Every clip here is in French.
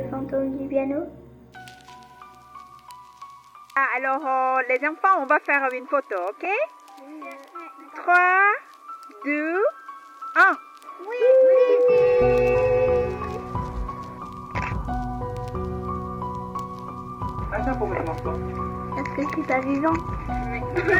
fantôme du piano. Ah, alors, les enfants, on va faire une photo, ok? 3, 2, 1. Oui. Attends pour mettre mon sport. Est-ce que je suis pas vivant? Mais c'est quoi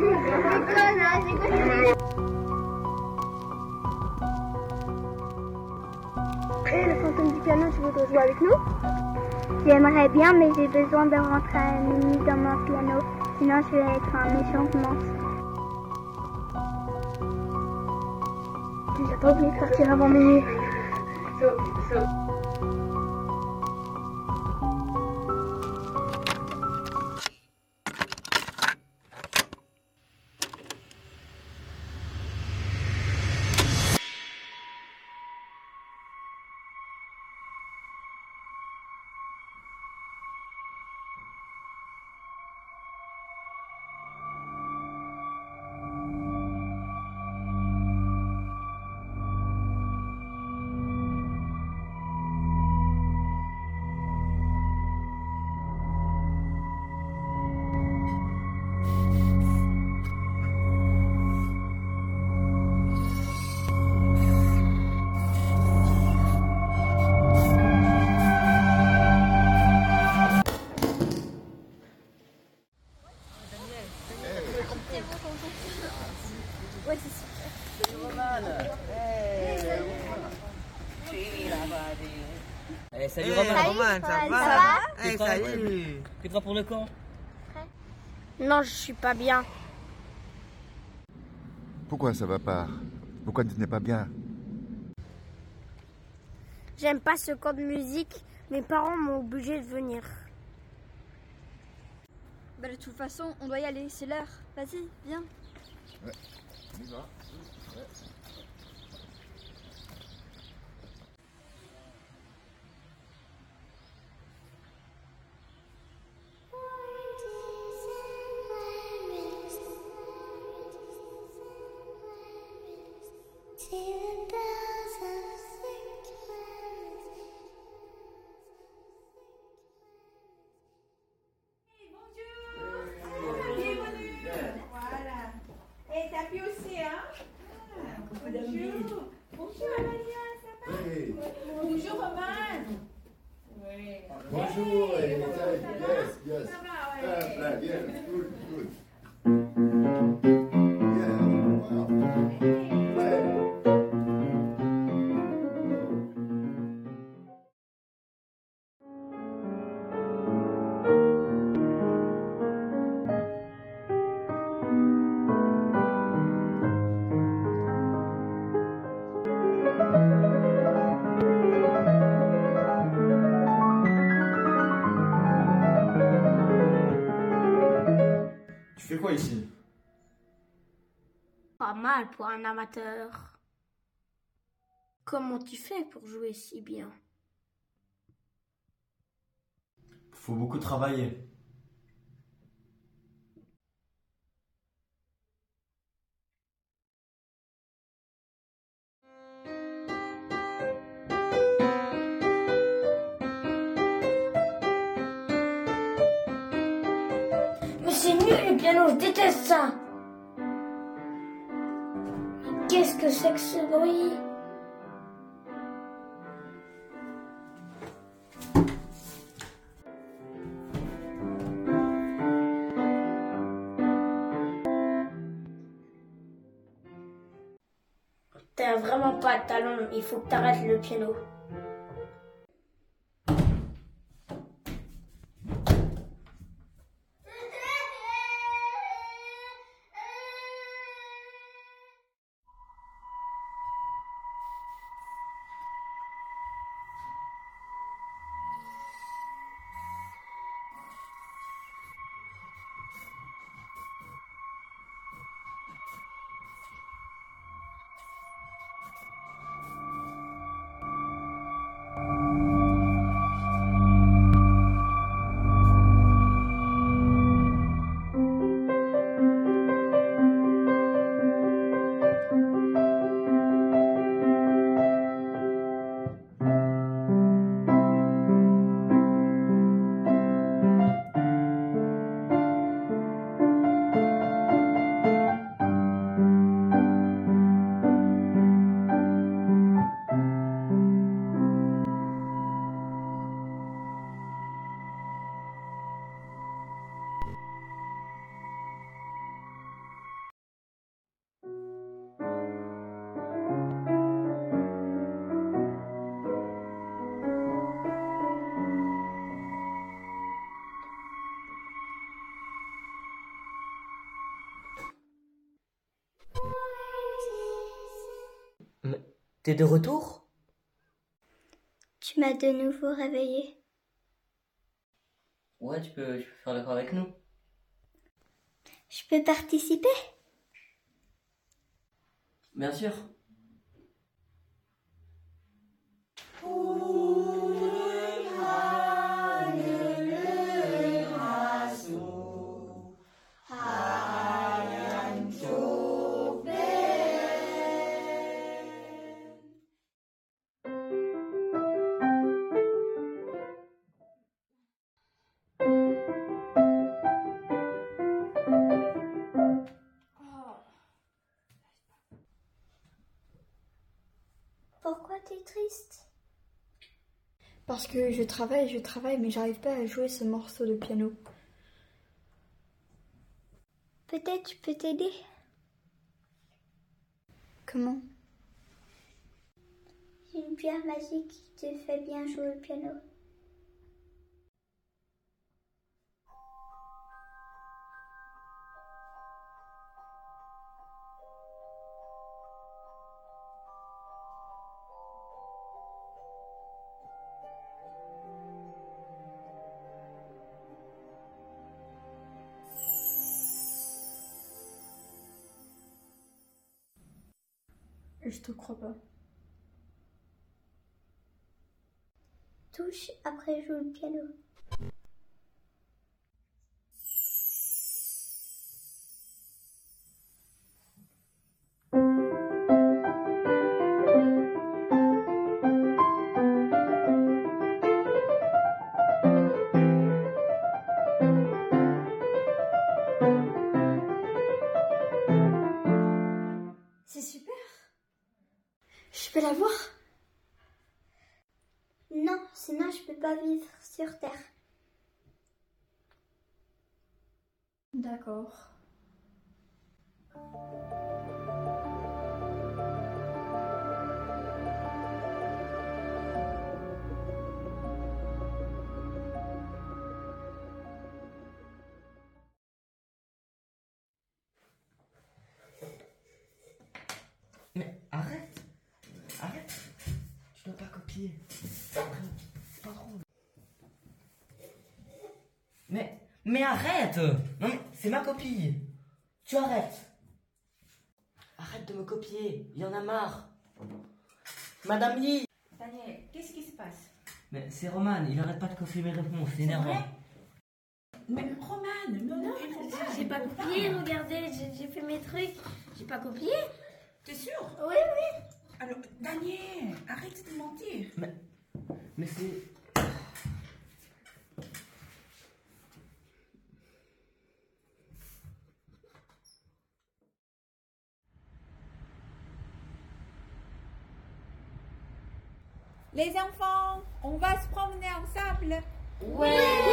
Et le fantôme du piano, tu voudrais jouer avec nous? J'aimerais bien, mais j'ai besoin de rentrer à minuit dans mon piano. Sinon, je vais être un méchant monstre. J'ai pas oublié de partir avant minuit. Ouais, c'est super. Salut Romane. Salut Romane, ça va? Salut. T'es prêt pour le camp? Non, je suis pas bien. Pourquoi ça va pas? Pourquoi tu n'es pas bien? J'aime pas ce camp de musique. Mes parents m'ont obligé de venir. Bah de toute façon, on doit y aller, c'est l'heure. Vas-y, viens. Ouais, on y va. Ouais. Et tapis aussi, hein? Bonjour. Bonjour, Amalia, ça va? Oui. Bonjour, Roman. Oui. Bonjour. Hey, Yes, yes. Ça va, ouais. Right, yeah, good, good. Yeah, wow. Ouais. Tu fais quoi ici? Pas mal pour un amateur. Comment tu fais pour jouer si bien? Faut beaucoup travailler. Mais c'est nul le piano, je déteste ça. Mais qu'est-ce que c'est que ce bruit? T'as vraiment pas de talent, il faut que t'arrêtes le piano. T'es de retour? Tu m'as de nouveau réveillée. Ouais, tu peux faire le corps avec nous. Je peux participer? Bien sûr. Pourquoi t'es triste? Parce que je travaille, mais j'arrive pas à jouer ce morceau de piano. Peut-être je peux t'aider. Comment? J'ai une pierre magique qui te fait bien jouer au piano. Je te crois pas. Touche, après joue le piano. C'est super. Je peux la voir? Non, sinon je peux pas vivre sur Terre. D'accord. Mais arrête! Arrête! Tu dois pas copier. C'est pas drôle. Mais arrête! Non mais c'est ma copie! Tu arrêtes! Arrête de me copier, il y en a marre! Madame Lee! Daniel, qu'est-ce qui se passe? Mais c'est Roman, il arrête pas de copier mes réponses, c'est énervant. Mais Romane, non, il faut pas. J'ai pas copié, regardez, j'ai fait mes trucs. J'ai pas copié. T'es sûr? Oui, oui. Alors, Daniel, arrête de mentir. Mais c'est... Les enfants, on va se promener ensemble. Oui.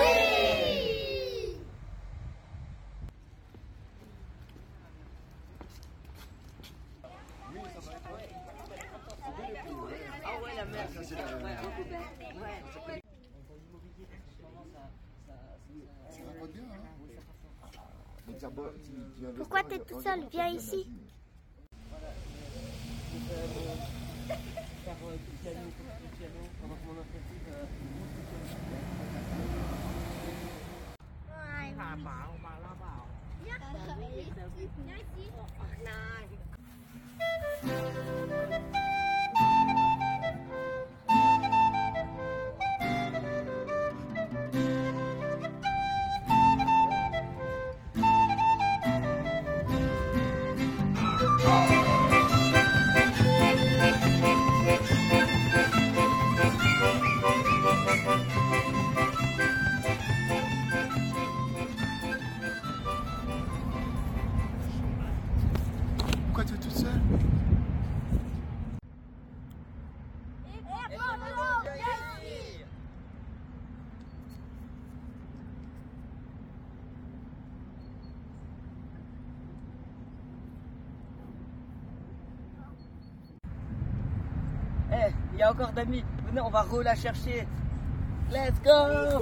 Pourquoi t'es tout seul? Viens ici. Pourquoi tu es toute seule? Eh, il y a encore d'amis. Venez, on va la chercher. Let's go!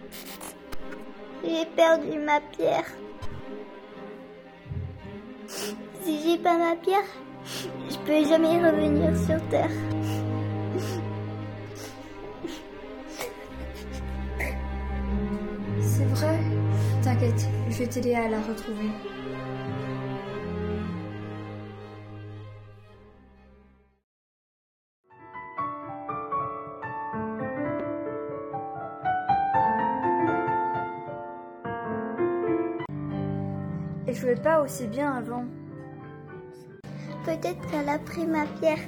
J'ai perdu ma pierre. Si j'ai pas ma pierre, je peux jamais revenir sur Terre. C'est vrai? T'inquiète, je vais t'aider à la retrouver. Elle jouait pas aussi bien avant. Peut-être qu'elle a pris ma pierre.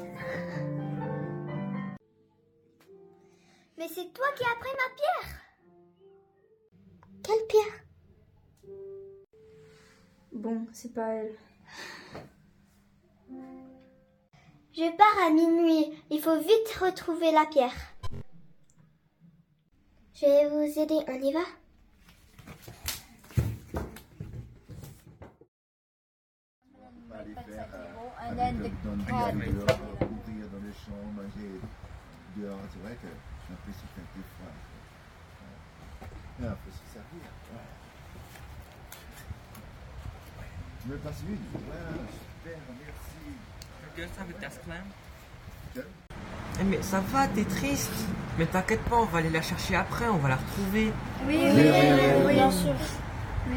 Mais c'est toi qui as pris ma pierre. Quelle pierre? Bon, c'est pas elle. Je pars à minuit. Il faut vite retrouver la pierre. Je vais vous aider. On y va? Aller faire avec Dolby à dehors, courir dans les champs, manger dehors. C'est vrai que je suis un peu super des fois. Il faut se servir. Tu me passes une? Ouais, super, merci. Eh mais ça va, t'es triste. Mais t'inquiète pas, on va aller la chercher après, on va la retrouver. Oui, bien sûr. Oui.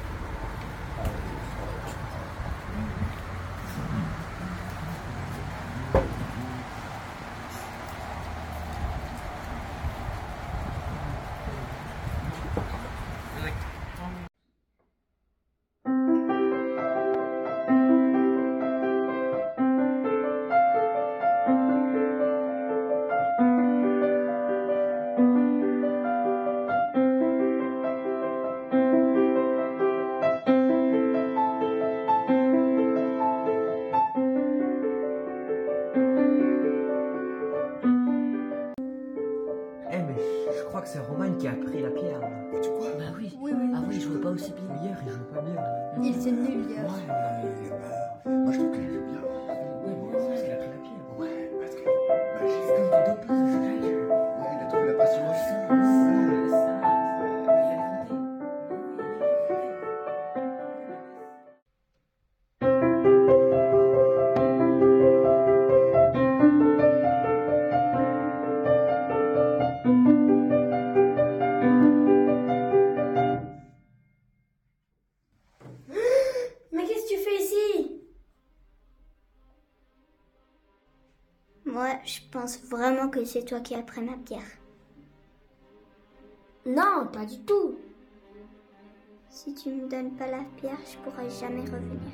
Eh mais je crois que c'est Roman qui a pris la pierre. Tu crois? Bah oui. Oui. Ah oui, il jouait pas aussi bien. Hier, il jouait pas bien. Il était nul hier. Moi je trouve qu'il joue bien. Oui, bon, c'est parce qu'il a pris la pierre. Ouais, parce que magique. Ouais, il a trouvé la passion aussi. Mais qu'est-ce que tu fais ici? Moi, je pense vraiment que c'est toi qui as pris ma pierre. Non, pas du tout. Si tu me donnes pas la pierre, je pourrai jamais revenir.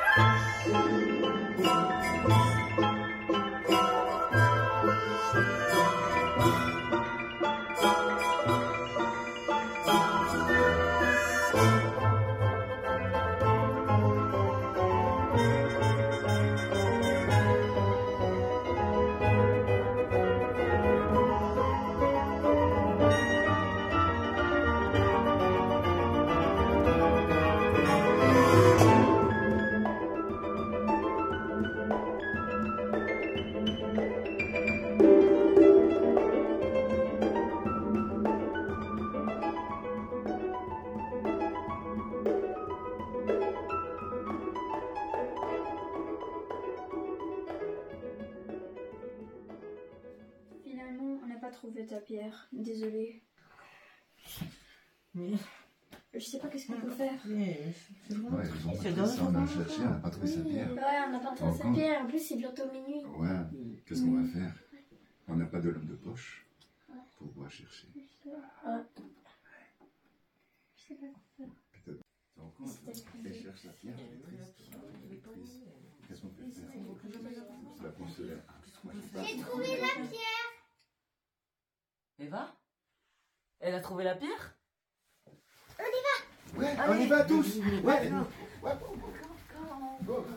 Finalement, on n'a pas trouvé ta pierre. Désolée. Mais... Je sais pas qu'est-ce qu'on peut faire. Ouais, ils ont pas trouvé ça, on a cherché, on n'a pas trouvé sa pierre. Ouais, on n'a pas trouvé sa pierre. En plus, c'est bientôt minuit. Ouais, qu'est-ce qu'on va faire? On n'a pas de lampe de poche pour pouvoir chercher. Ouais. Je sais pas quoi faire. Peut-être. Tu rends compte, elle cherche la pierre, elle est triste. Elle est triste. Qu'est-ce qu'on peut faire? C'est la consoler. J'ai trouvé la pierre. Eva? Elle a trouvé la pierre? Ouais, on y va tous. Ouais. Go.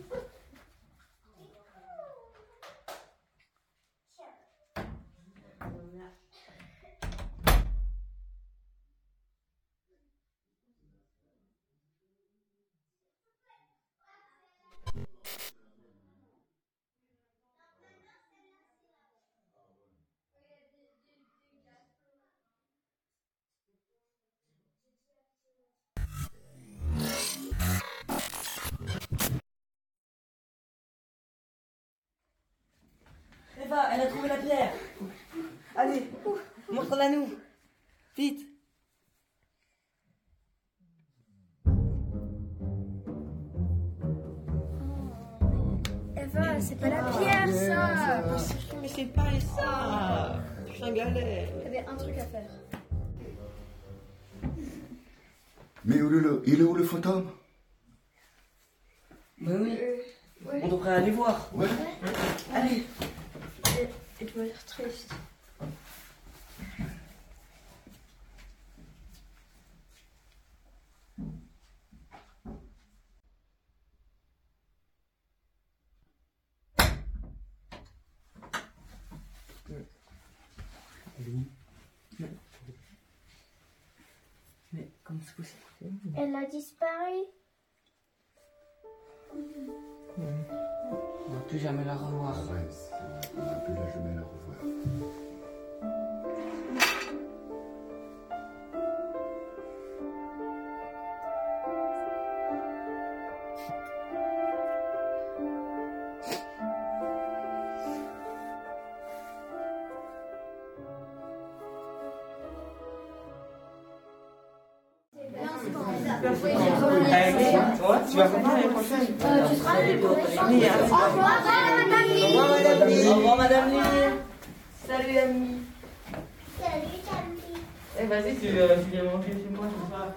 Eva, elle a trouvé la pierre. Allez, montre-la nous. Vite. Eva, c'est pas la pierre, ça. Mais c'est pas ça. Je suis en galère. Il y avait un truc à faire. Mais il est où le fantôme? Mais oui. On devrait aller voir. Ouais. Allez. Il doit être triste. Mais comment c'est possible? Elle a disparu. On va plus jamais la revoir. Ouais, on n'a plus la jamais la revoir. Tu vas revenir l'année prochaine. Tu seras là pour Oui, hein. Au revoir, Madame Lee. Au revoir, Madame Lee. Au revoir, Madame Lee. Salut, Ami. Salut, Camille. Eh, vas-y, tu viens manger chez moi, je sais pas.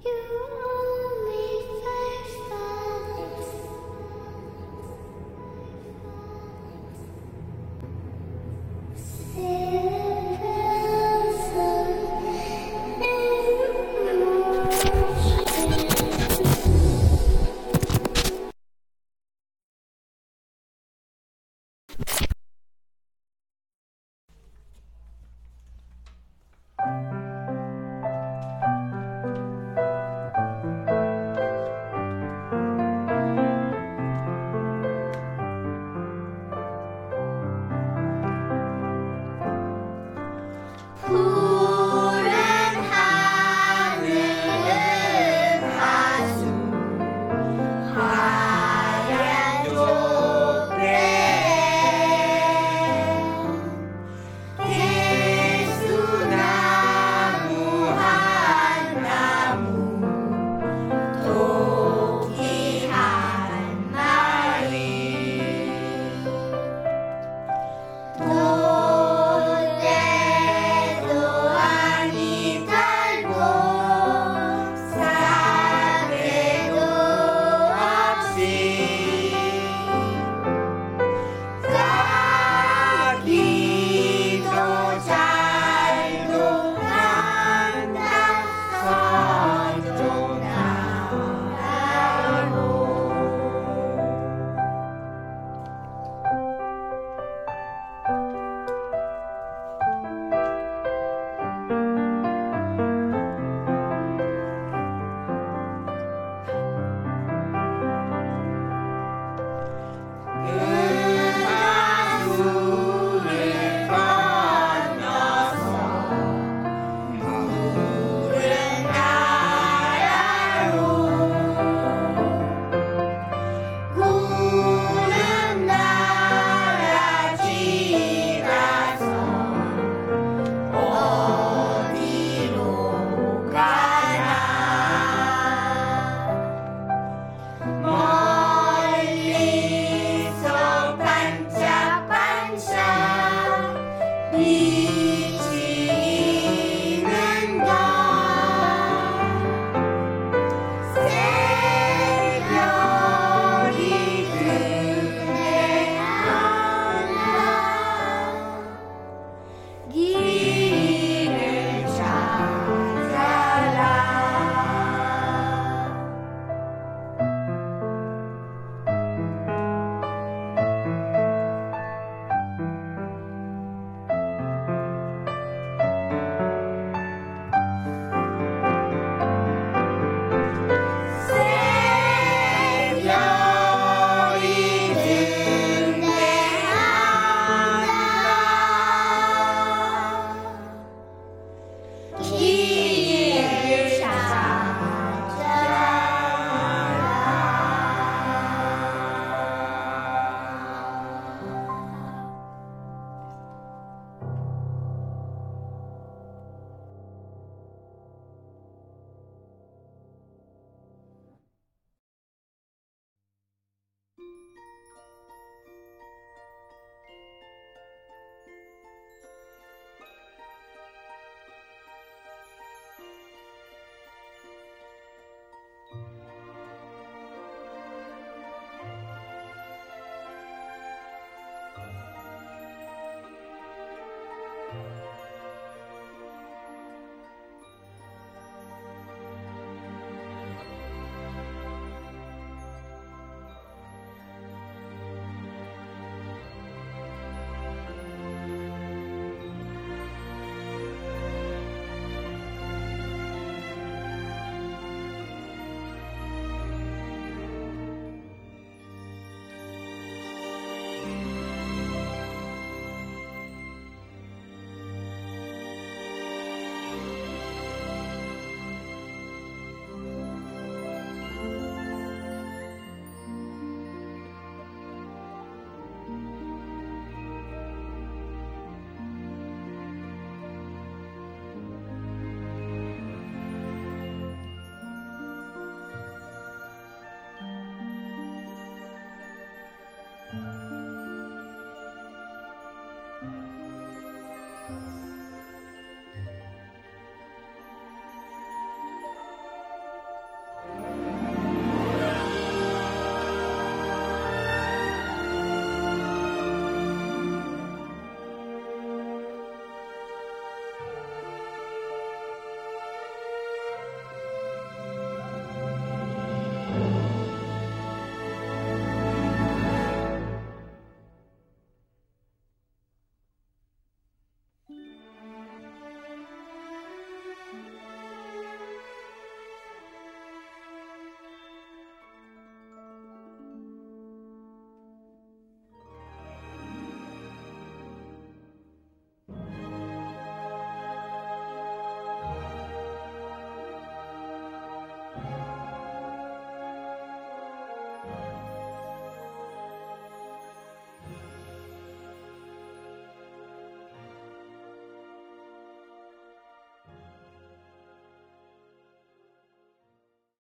Qui